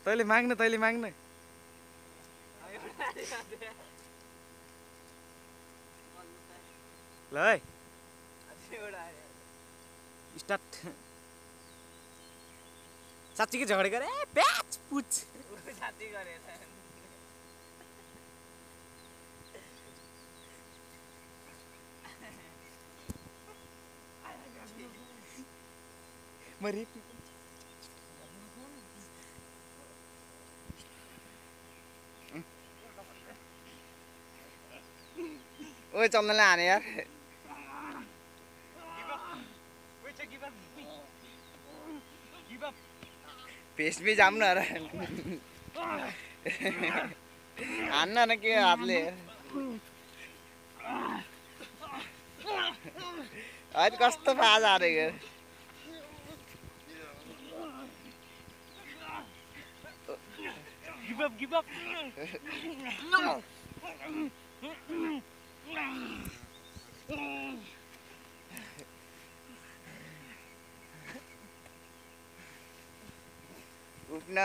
तैँले माग्न ल है स्टार्ट साँच्चीकै झगडा गरे प्याच पुच साथी गरेर मरि ओए चल्नलाई हाने यार पेस्टमै जाम न हान्न न के हातले अहिले कस्तो फाज हारेको Give up. No. उठ्न